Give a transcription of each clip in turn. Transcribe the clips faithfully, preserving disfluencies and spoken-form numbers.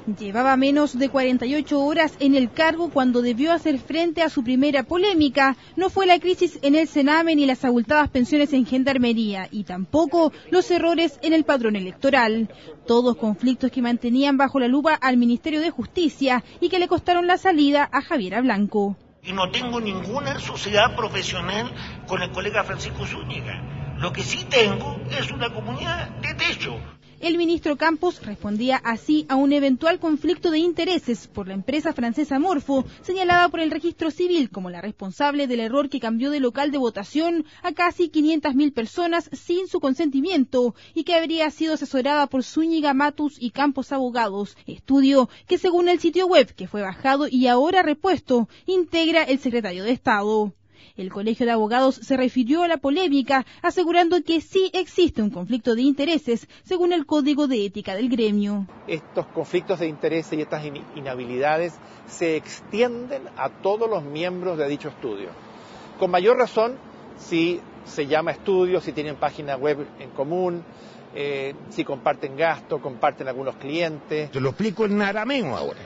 Llevaba menos de cuarenta y ocho horas en el cargo cuando debió hacer frente a su primera polémica. No fue la crisis en el Sename ni las abultadas pensiones en Gendarmería, y tampoco los errores en el padrón electoral. Todos conflictos que mantenían bajo la lupa al Ministerio de Justicia y que le costaron la salida a Javiera Blanco. Y no tengo ninguna sociedad profesional con el colega Francisco Zúñiga. Lo que sí tengo es una comunidad de techo. El ministro Campos respondía así a un eventual conflicto de intereses por la empresa francesa Morfo, señalada por el registro civil como la responsable del error que cambió de local de votación a casi quinientas mil personas sin su consentimiento y que habría sido asesorada por Zúñiga, Matus y Campos Abogados, estudio que según el sitio web que fue bajado y ahora repuesto, integra el secretario de Estado. El Colegio de Abogados se refirió a la polémica, asegurando que sí existe un conflicto de intereses, según el Código de Ética del gremio. Estos conflictos de intereses y estas inhabilidades se extienden a todos los miembros de dicho estudio. Con mayor razón, si se llama estudio, si tienen página web en común, eh, si comparten gasto, comparten algunos clientes. Te lo explico en arameo ahora.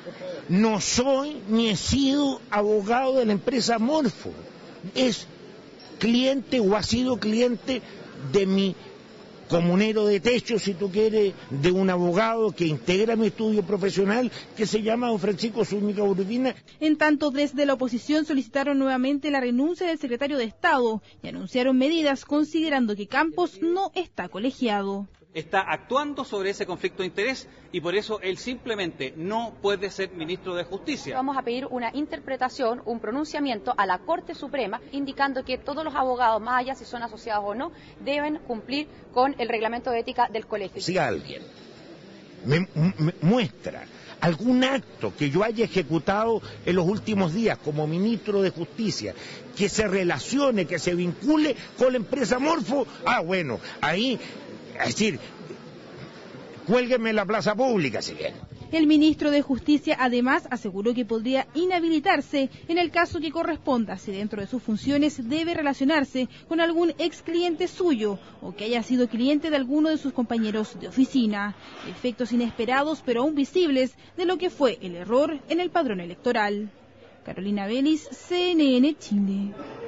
No soy ni he sido abogado de la empresa Morfo. Es cliente o ha sido cliente de mi comunero de techo, si tú quieres, de un abogado que integra mi estudio profesional, que se llama don Francisco Zúñiga Urbina. En tanto, desde la oposición solicitaron nuevamente la renuncia del secretario de Estado y anunciaron medidas considerando que Campos no está colegiado. Está actuando sobre ese conflicto de interés y por eso él simplemente no puede ser ministro de Justicia. Vamos a pedir una interpretación, un pronunciamiento a la Corte Suprema indicando que todos los abogados, más allá si son asociados o no, deben cumplir con el reglamento de ética del colegio. Si alguien me, me muestra algún acto que yo haya ejecutado en los últimos días como ministro de Justicia que se relacione, que se vincule con la empresa Morfo, ah bueno, ahí... Es decir, cuélguenme en la plaza pública si quieren. El ministro de Justicia además aseguró que podría inhabilitarse en el caso que corresponda si dentro de sus funciones debe relacionarse con algún ex cliente suyo o que haya sido cliente de alguno de sus compañeros de oficina. Efectos inesperados pero aún visibles de lo que fue el error en el padrón electoral. Carolina Vélez, C N N Chile.